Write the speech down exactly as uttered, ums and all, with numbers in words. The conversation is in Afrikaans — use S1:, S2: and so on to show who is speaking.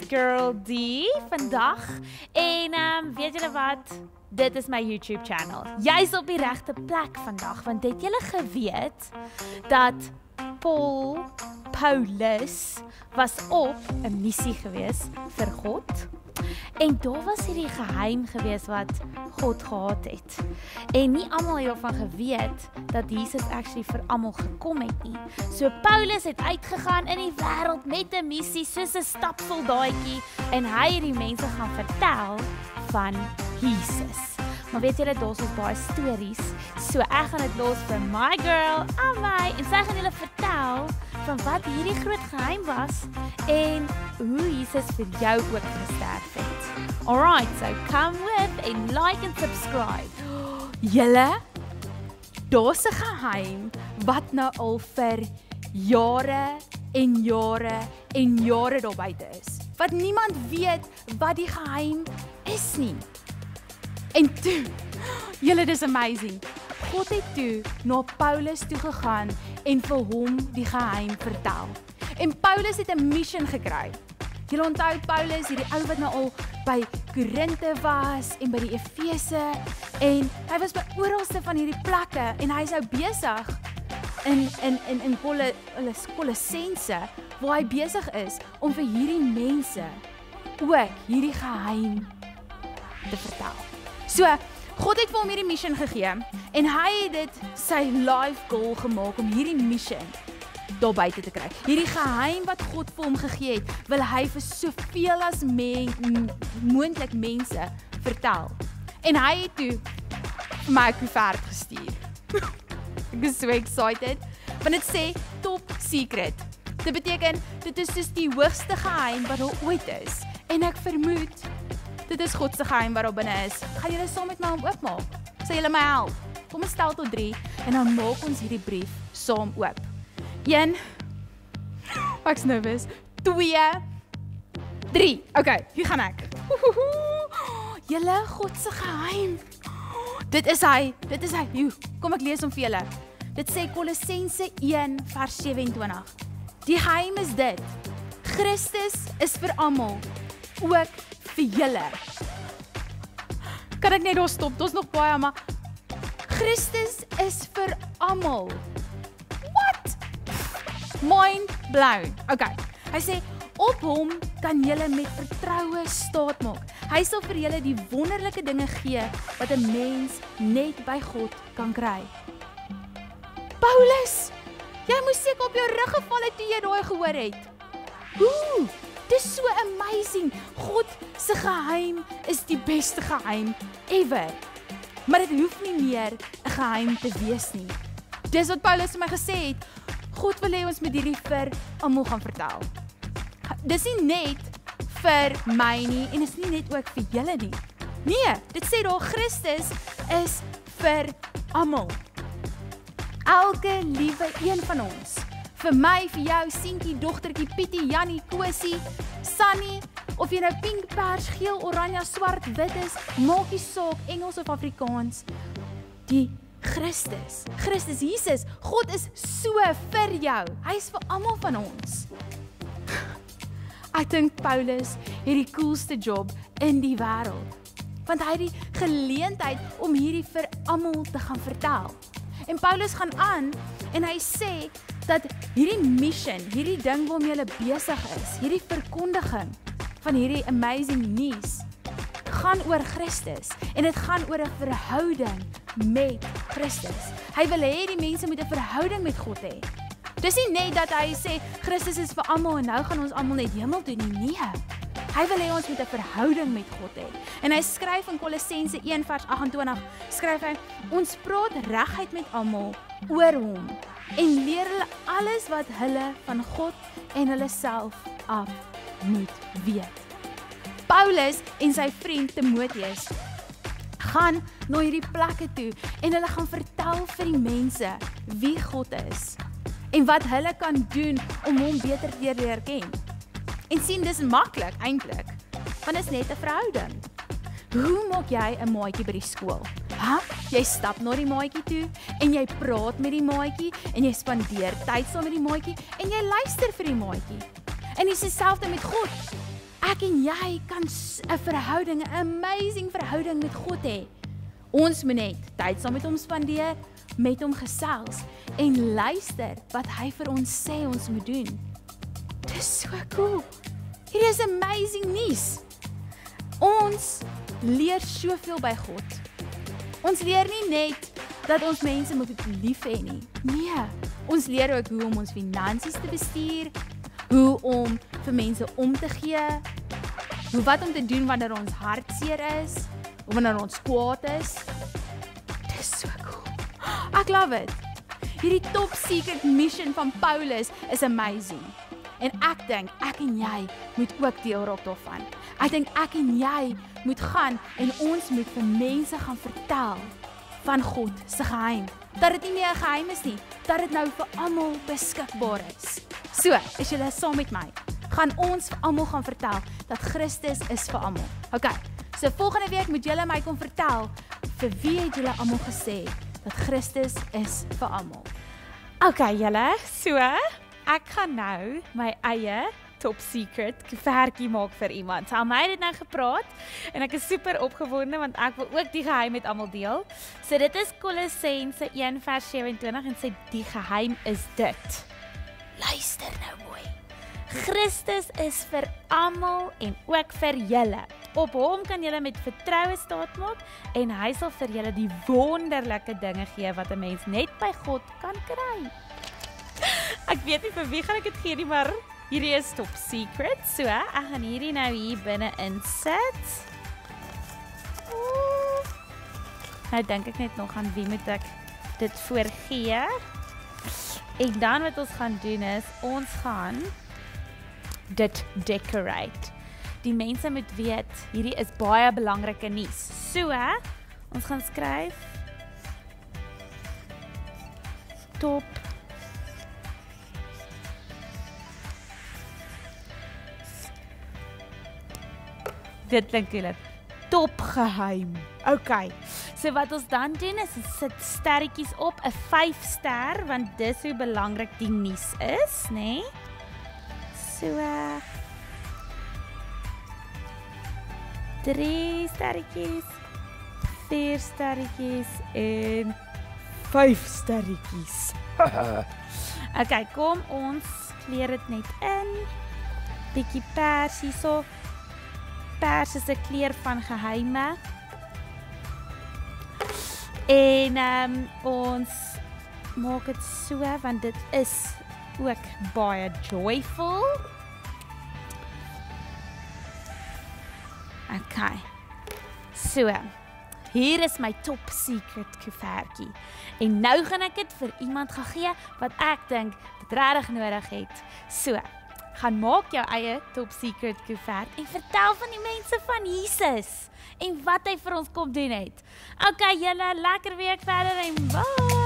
S1: girl D vandag en um, weet julle wat? Dit is my YouTube channel. Jy's op die regte plek vandag want het julle geweet dat Paul Paulus was op 'n missie gewees vir God? En daar was hierdie geheim gewees wat God gehad het. En nie almal het daarvan geweet dat Jesus actually vir almal gekom het nie. So Paulus het uitgegaan in die wêreld met 'n missie soos 'n stapsoldaatjie en hy het die mense gaan vertel van Jesus. Maar weet julle, daar's ons baie stories. So ek gaan dit los vir my girl, Amai, en sy gaan julle vertel van wat hierdie groot geheim was en hoe Jesus vir jou ook gesterf het. Alright, so come with and like and subscribe. Julle, daar's 'n geheim wat nou al vir jare en jare en jare daar buite is. Wat niemand weet wat die geheim is nie. En toe, julle, dis amazing. God het toe na Paulus toe gegaan en vir hom die geheim vertel. En Paulus het 'n mission gekry. Julle onthou Paulus, hierdie ou wat nou al by Korinthe was en by die Efese en hy was by oralste van hierdie plekke en hy is nou besig in in in in KOLESSENSE waar hy besig is om vir hierdie mense ook hierdie geheim te vertel. So, God het vir hom hierdie mission gegee en hy het dit sy life goal gemaak om hierdie mission daar buite te kry. Hierdie geheim wat God vir hom gegee het, wil hy vir soveel as men, moontlik mense vertel. En hy het toe vir my 'n koevert gestuur. Ek is so excited, want dit sê top secret. Dit beteken, dit is dus die hoogste geheim wat daar ooit is. En ek vermoed, dit is God se geheim wat daar binne is. Gaan julle saam met my om oopmaak? Sal julle my help? Kom ons tel tot drie en dan maak ons hierdie brief saam oop. een, ek's nervous, twee, drie. Okay, hier gaan ek. Julle, God se geheim. Dit is hy, dit is hy. Joe, kom ek lees hom vir julle. Dit sê KOLESSENSE een vers sewe-en-twintig. Die geheim is dit. Christus is vir almal, ook vir julle. Kan ek net daar stop? Daar's nog baie, maar Christus is vir almal. What? Mind blown. Okay. Hy sê op hom kan julle met vertroue staat maak. Hy sal vir julle die wonderlike dinge gee wat 'n mens net by God kan kry. Paulus, jy moes seker op jou rug geval het toe jy daai gehoor het. Ooh, dis so amazing. God se geheim is die beste geheim ever. Maar dit hoef nie meer 'n geheim te wees nie. Dis wat Paulus vir my gesê het. God wil hê ons moet hierdie vir almal gaan vertel. Dis nie net vir my nie en is nie net ook vir julle nie. Nee, dit sê daar Christus is vir almal. Elke liewe een van ons. Vir my, vir jou, Sientjie, dogtertjie, Pietie, Jannie, Kosie, Sunny, of jy nou pink, pers, geel, oranje, swart, wit is, maak nie saak, Engels of Afrikaans. Die Christus, Christus Jesus, God is so vir jou. Hy is vir almal van ons. Ek dink Paulus het die coolste job in die wêreld, want hy het die geleentheid om hierdie vir almal te gaan vertel. En Paulus gaan aan en hy sê dat hierdie mission, hierdie ding waarmee hulle besig is, hierdie verkondiging van hierdie amazing news, gaan oor Christus en dit gaan oor 'n verhouding met Christus. Hy wil hê die mense moet 'n verhouding met God hê. Dis nie net dat hy sê Christus is vir almal en nou gaan ons almal net hemel toe nie. Nee. Hy wil hê ons moet 'n verhouding met God hê. En hy skryf in KOLESSENSE een vers agt-en-twintig, skryf hy, ons praat reguit met almal oor hom en leer hulle alles wat hulle van God en hulle self af moet weet. Paulus en sy vriend Timoteus gaan na hierdie plekke toe en hulle gaan vertel vir die mense wie God is en wat hulle kan doen om hom beter te leer ken. En sien, dis maklik eintlik, want dit is net 'n verhouding. Hoe maak jy 'n maatjie by die skool? Ha? Jy stap na die maatjie toe en jy praat met die maatjie en jy spandeer tyd saam met die maatjie en jy luister vir die maatjie. En dis dieselfde met God. ek en jy kan 'n verhouding, 'n amazing verhouding met God hê. Ons moet net tyd saam met hom spandeer, met hom gesels en luister wat hy vir ons sê ons moet doen. Dis so cool. Hier is amazing nuus. Ons leer soveel by God. Ons leer nie net dat ons mense moet lief hê nie. Nee, ons leer ook hoe om ons finansies te bestuur, hoe om vir mense om te gee, hoe wat om te doen wanneer ons hartseer is, of wanneer ons kwaad is. Dis so cool. Ek love it. Hierdie top secret mission van Paulus is amazing. En ek dink ek en jy moet ook deel raak daarvan. Ek dink ek en jy moet gaan en ons moet vir mense gaan vertel van God se geheim. Dat dit nie meer 'n geheim is nie, dat dit nou vir almal beskikbaar is. So, is julle saam met my? Gaan ons vir almal gaan vertel dat Christus is vir almal. Okay. So volgende week moet julle my kom vertel vir wie het julle almal gesê dat Christus is vir almal. Okay, julle, so ek gaan nou my eie top secret koevertjie maak vir iemand. Sy het my dit nou gepraat en ek is super opgewonde want ek wil ook die geheim met almal deel. So dit is Kolessense een vers sewe-en-twintig en sê die geheim is dit. Luister nou mooi. Christus is vir almal en ook vir julle. Op hom kan julle met vertroue staatmaak en hy sal vir julle die wonderlike dinge gee wat 'n mens net by God kan kry. Ek weet nie vir wie gaan ek dit gee nie, maar hierdie is top secret. So, ek gaan hierdie nou hier binne insit. Nou dink ek net nog aan wie moet ek dit voorgee. En dan wat ons gaan doen is, ons gaan dit decorate. Die mense moet weet, hierdie is baie belangrike nuus. So, ons gaan skryf top Dit klink julle top geheim. Okay. So wat ons dan doen is ons sit sterretjies op, 'n vyf ster want dis hoe belangrik die nuus is, nê? Nee? So drie sterretjies, vier sterretjies en vyf sterretjies. Okay, kom ons kleer dit net in. Bietjie pers hierso. Pers is 'n kleur van geheime. En um, ons maak dit so want dit is ook baie joyful. Okay. So, hier is my top secret koevertjie. En nou gaan ek dit vir iemand gaan gee wat ek dink dit regtig nodig het. So, gaan maak jou eie top secret koevert en vertel van die mense van Jesus en wat hy vir ons kom doen het. Okay, julle, lekker week verder en bye!